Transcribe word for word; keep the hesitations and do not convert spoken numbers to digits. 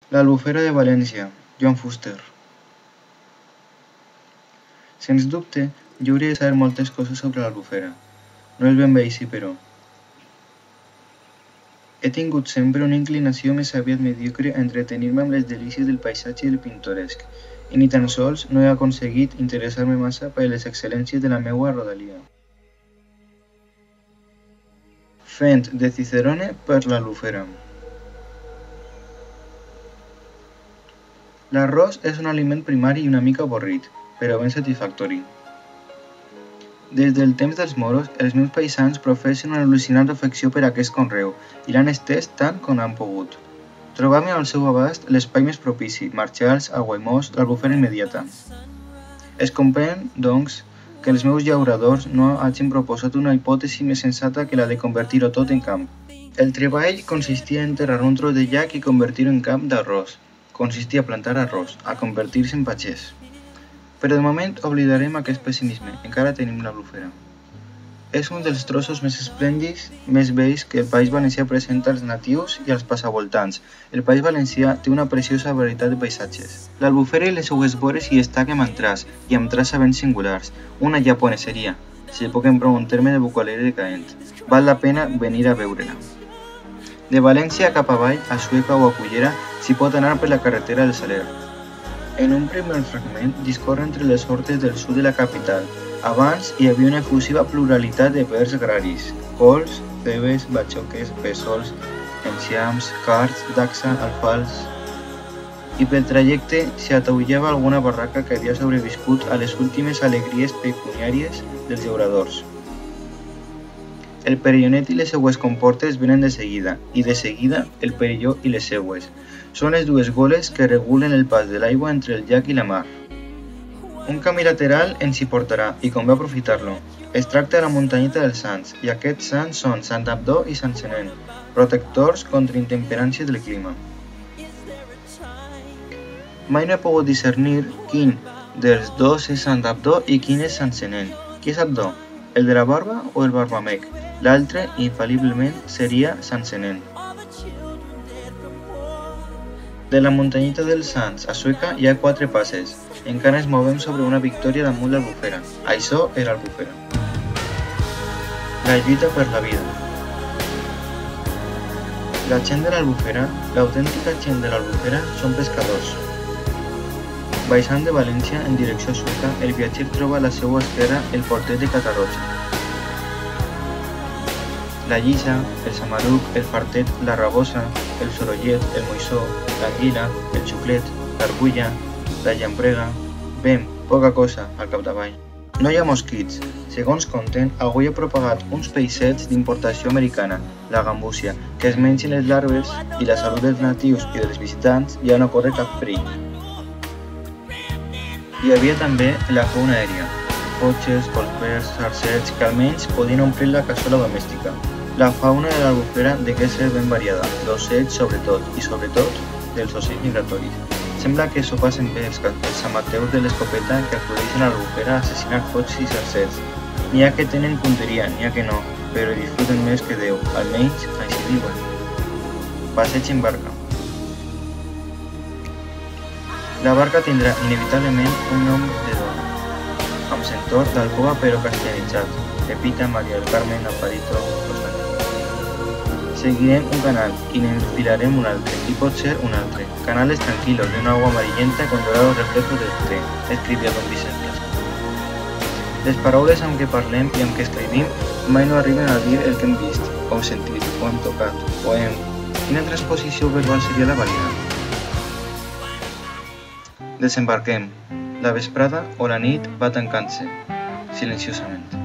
L'Albufera de València, Joan Fuster. Sens dubte, jo hauria de saber moltes coses sobre l'Albufera. No és ben bé així, però. He tingut sempre una inclinació més aviat mediocre a entretenir-me amb les delícies del paisatge i del pintoresc, i ni tan sols no he aconseguit interessar-me massa per les excel·lències de la meua rodalia. Fent de Cicerone per l'Albufera. L'arròs és un aliment primari i una mica avorrit, però ben satisfactori. Des del temps dels moros, els meus paisans professen una al·lucinant afecció per aquest conreu i l'han estès tant com han pogut. Trobam al seu abast l'espai més propici, marxals, aiguamolls, l'Albufera immediata. Es comprèn, doncs, que els meus llauradors no hagin proposat una hipòtesi més sensata que la de convertir-ho tot en camp. El treball consistia en enterrar un tros de llac i convertir-ho en camp d'arròs. Consistia a plantar arròs, a convertir-se en pagès. Però de moment oblidarem aquest pessimisme, encara tenim l'Albufera. És un dels trossos més esplèndids, més bells que el País Valencià presenta als natius i als passavoltants. El País Valencià té una preciosa varietat de paisatges. L'Albufera i les seues vores hi destaquen amb traç, i amb traça ben singulars, una japoneseria, si puc emprar un terme de vocabulari decaent. Val la pena venir a veure-la. De València cap avall, a Sueca o a Cullera, s'hi pot anar per la carretera del Saler. En un primer fragment discorre entre les hortes del sud de la capital. Abans hi havia una efusiva pluralitat de verds agraris: cols, cebes, batxoques, pèsols, enciams, cards, dacsa, alfals. I pel trajecte s'hi ataullava alguna barraca que havia sobreviscut a les últimes alegries pecuniàries dels llauradors. El perillonet i les seues comportes venen de seguida, i de seguida el perilló i les seues. Són les dues goles que regulen el pas de l'aigua entre el llac i la mar. Un camí lateral ens hi portarà, i convé aprofitar-lo. Es tracta de la muntanyeta dels Sants, i aquests sants són Sant Abdó i Sant Senén, protectors contra intemperàncies del clima. Mai no he pogut discernir quin dels dos és Sant Abdó i quin és Sant Senén. Qui és Abdó? El de la barba o el barbamec? L'altre, infal·liblement, seria Sant Senén. De la muntanyeta dels Sants a Sueca hi ha quatre passes. Encara ens movem sobre una victòria damunt l'Albufera. Això era l'Albufera. La lluita per la vida. La gent de l'Albufera, l'autèntica gent de l'Albufera, són pescadors. Baixant de València en direcció a Sueca, el viatger troba a la seva esquerra el portet de Catarroja. La lliça, el samaruc, el fartet, la rabosa, el sorollet, el moixó, l'anguila, el xuclet, l'arbulla, la llamprega... Ben, poca cosa, al capdavall. No hi ha mosquits. Segons conten, algú hi ha propagat uns peixets d'importació americana, la gambúsia, que es mengen les larves i la salut dels natius i dels visitants ja no corre cap perill. Hi havia també la fauna aèria, cotxes, colpers, sarcets, que almenys podien omplir la cassola domèstica. La fauna de l'Albufera degué ser ben variada, d'ocells sobretot, i sobretot dels ocells migratoris. Sembla que s'ho passen bé els amateurs de l'escopeta que acudeixen a l'Albufera a assassinar cotxes i sarcets. N'hi ha que tenen punteria, n'hi ha que no, però disfruten més que Déu, almenys així diuen. Passeig en barca. La barca tindrà inevitablement un nom de dona, amb sentor d'alcova però castellanitzat, Pepita, Maria del Carmen, Amparito, Rosario. Seguirem un canal i n'enfilarem un altre, i pot ser un altre. Canales tranquilos, de un agua amarillenta con dorados reflejos del té, escrivia don Vicent Blasco. Les paraules amb què parlem i amb què escrivim mai no arriben a dir el que hem vist, o hem sentit, o hem tocat, o hem... Quina transposició verbal seria la vàlida? Desembarquem. La vesprada o la nit va tancant-se, silenciosament.